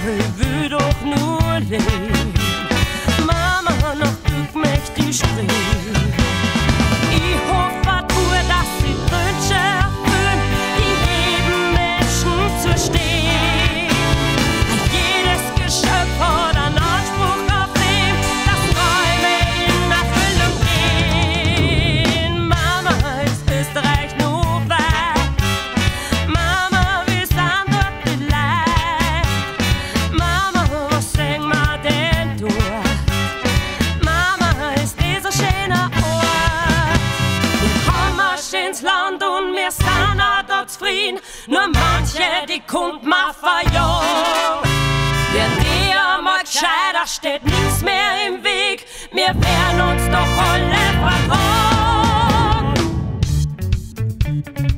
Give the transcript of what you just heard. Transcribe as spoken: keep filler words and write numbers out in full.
ich will doch nur leben. Mama, noch Glück möchte ich springen. Ich hoffe nur, dass sie Wünsche erfüllen, die jedem Menschen zu stehen. Jedes Geschöpf hat einen Anspruch auf dem, dass Träume in Erfüllung gehen. Mama, ist Österreich nur weit. Mama, wir sind dort die Leid. Mama, was singen wir denn dort? Mama, ist dieser schöne Ort. Wir haben ein schönes Land und wir sind auch dort zufrieden. Nur manche, die kommt man verjagen. Wir näher mal gescheiter, steht nichts mehr im Weg. Wir werden uns doch alle vertragen.